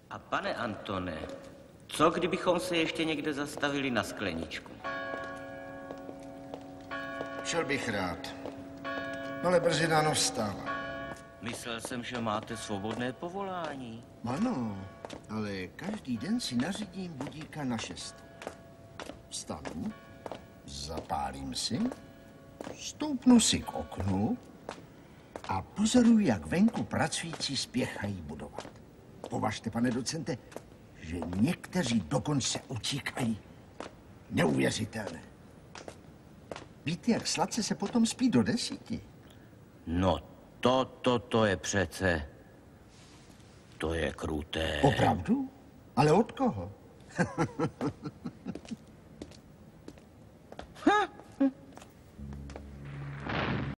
A pane Antone, co kdybychom se ještě někde zastavili na skleničku? Šel bych rád, ale brzy ráno vstává. Myslel jsem, že máte svobodné povolání. Ano, ale každý den si nařídím budíka na 6. Vstanu, zapálím si, stoupnu si k oknu a pozoruji, jak venku pracující spěchají budovat. Považte, pane docente, že někteří dokonce utíkají. Neuvěřitelné. Víte, jak sladce se potom spí do 10? No, to je přece... To je kruté. Opravdu? Ale od koho?